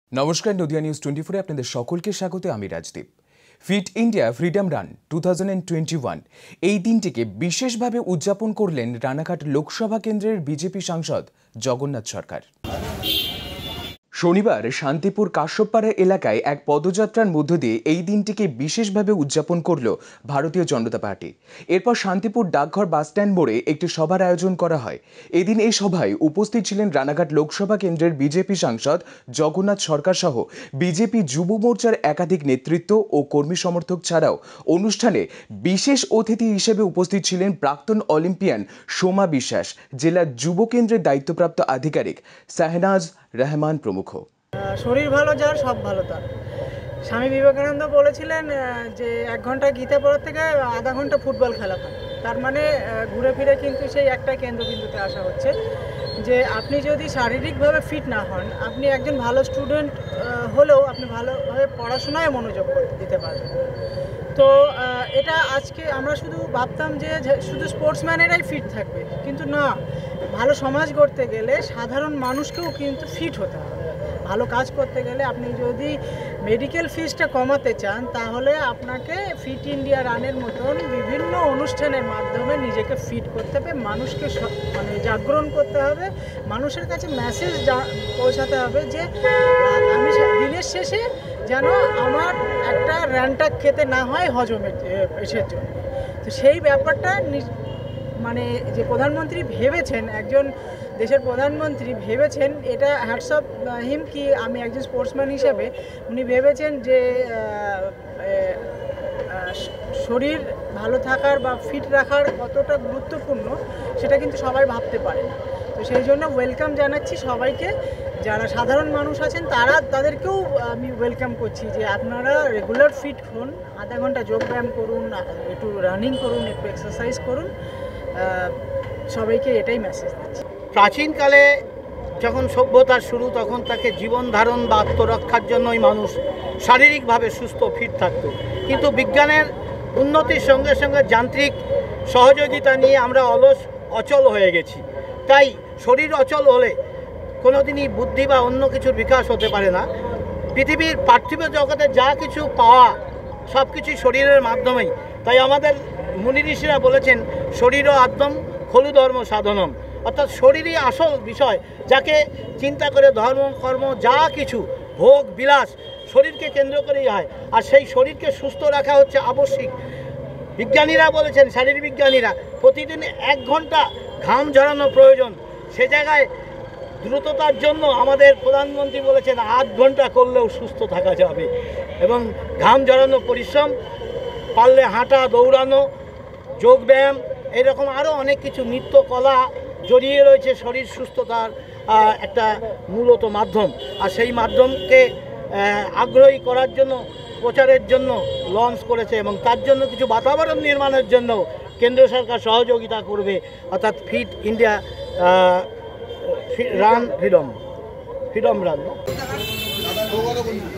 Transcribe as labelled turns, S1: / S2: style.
S1: নমস্কার, নদিয়া নিউজ 24-এ আপনাদের সকলকে স্বাগত। আমি Rajdeep. Fit India freedom run 2021 এই দিনটিকে বিশেষভাবে উদযাপন করলেন রানাঘাট লোকসভা কেন্দ্রের বিজেপি সাংসদ জগন্নাথ সরকার। শনিবার শান্তিপুর কাশ্যপপাড়া এলাকায় এক পদযাত্রার মধ্য দিয়ে এই দিনটিকে বিশেষভাবে উদযাপন করল ভারতীয় জনতা পার্টি। এরপর শান্তিপুর ডাকঘর বাসস্ট্যান্ড মোড়ে একটি সভার আয়োজন করা হয়। এদিন এই সভায় উপস্থিত ছিলেন রানাঘাট লোকসভা কেন্দ্রের বিজেপি সাংসদ জগন্নাথ সরকার সহ বিজেপি যুব মোর্চার একাধিক নেতৃত্ব ও কর্মী সমর্থক ছাড়াও অনুষ্ঠানে বিশেষ অতিথি হিসেবে উপস্থিত ছিলেন প্রাক্তন অলিম্পিয়ান সোমা বিশ্বাস, জেলার যুব কেন্দ্রের দায়িত্বপ্রাপ্ত আধিকারিক শাহনাজ রহমান প্রমুখ।
S2: শরীর ভালো যার সব ভালো তার। স্বামী বিবেকানন্দ বলেছিলেন যে 1 ঘন্টা গীতা পড়ার থেকে আধা ঘন্টা ফুটবল খেলা ভালো। তার মানে ঘুরে ফিরে কিন্তু সেই একটা কেন্দ্রবিন্দুতে আসা হচ্ছে যে আপনি যদি শারীরিকভাবে ফিট না হন, আপনি একজন ভালো স্টুডেন্ট হলেও আপনি ভালোভাবে পড়াশোনায় মনোযোগ দিতে পারবেন। তো এটা আজকে আমরা শুধু ভাবতাম যে শুধু স্পোর্টসম্যানেরাই ফিট থাকবে, কিন্তু না, ভালো সমাজ গড়তে গেলে সাধারণ মানুষকেও কিন্তু ফিট হতে হবে। ভালো কাজ করতে গেলে আপনি যদি মেডিকেল ফিসটা কমাতে চান, তাহলে আপনাকে ফিট ইন্ডিয়া রানের মতন বিভিন্ন অনুষ্ঠানের মাধ্যমে নিজেকে ফিট করতে হবে, মানুষকে মানে জাগরণ করতে হবে, মানুষের কাছে মেসেজ পৌঁছাতে হবে যে আমি দিনের শেষে যেন আমার একটা র্যান্টাক খেতে না হয় হজমের পেশের জন্য। তো সেই ব্যাপারটা মানে যে প্রধানমন্ত্রী ভেবেছেন, একজন দেশের প্রধানমন্ত্রী ভেবেছেন, এটা হ্যাটস অফ হিম কি আমি একজন স্পোর্টসম্যান হিসেবে উনি ভেবেছেন যে শরীর ভালো থাকার বা ফিট রাখার কতটা গুরুত্বপূর্ণ সেটা কিন্তু সবাই ভাবতে পারে না। তো সেই জন্য ওয়েলকাম জানাচ্ছি সবাইকে, যারা সাধারণ মানুষ আছেন তাদেরকেও আমি ওয়েলকাম করছি যে আপনারা রেগুলার ফিট হন, আধা ঘন্টা যোগব্যায়াম করুন, একটু রানিং করুন, একটু এক্সারসাইজ করুন। সবাইকে এটাই মেসেজ দিচ্ছি।
S3: প্রাচীনকালে যখন সভ্যতার শুরু, তখন তাকে জীবন ধারণ বা আত্মরক্ষার জন্যই মানুষ শারীরিকভাবে সুস্থ ফিট থাকত। কিন্তু বিজ্ঞানের উন্নতির সঙ্গে সঙ্গে যান্ত্রিক সহযোগিতা নিয়ে আমরা অচল হয়ে গেছি। তাই শরীর অচল হলে কোনো দিনই বুদ্ধি বা অন্য কিছুর বিকাশ হতে পারে না। পৃথিবীর পার্থিব জগতে যা কিছু পাওয়া সব কিছুই শরীরের মাধ্যমেই। তাই আমাদের মুনি ঋষিরা বলেছেন শরীর আদ্যম খলু ধর্ম সাধনম, অর্থাৎ শরীরই আসল বিষয়, যাকে চিন্তা করে ধর্ম কর্ম যা কিছু ভোগ বিলাস শরীরকে কেন্দ্র করেই হয়। আর সেই শরীরকে সুস্থ রাখা হচ্ছে আবশ্যিক। বিজ্ঞানীরা বলেছেন, শারীর বিজ্ঞানীরা, প্রতিদিন 1 ঘন্টা ঘাম ঝরানো প্রয়োজন। সে জায়গায় দ্রুততার জন্য আমাদের প্রধানমন্ত্রী বলেছেন 8 ঘন্টা করলেও সুস্থ থাকা যাবে। এবং ঘাম ঝরানো পরিশ্রম, পারলে হাঁটা, দৌড়ানো, যোগব্যায়াম, এরকম আরও অনেক কিছু নৃত্যকলা জড়িয়ে রয়েছে শরীর সুস্থতার একটা মূলত মাধ্যম। আর সেই মাধ্যমকে আগ্রহী করার জন্য, প্রচারের জন্য লঞ্চ করেছে এবং তার জন্য কিছু বাতাবরণ নির্মাণের জন্য কেন্দ্র সরকার সহযোগিতা করবে, অর্থাৎ fit India run freedom run.